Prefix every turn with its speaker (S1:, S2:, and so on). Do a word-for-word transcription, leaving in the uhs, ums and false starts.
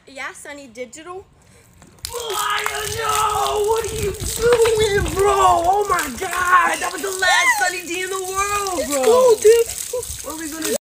S1: yeah, Sunny Digital.
S2: I don't know! What are you doing, bro? Oh my god! That was the last Sunny D in the world, bro!
S1: Let's go, dude!
S2: What are we gonna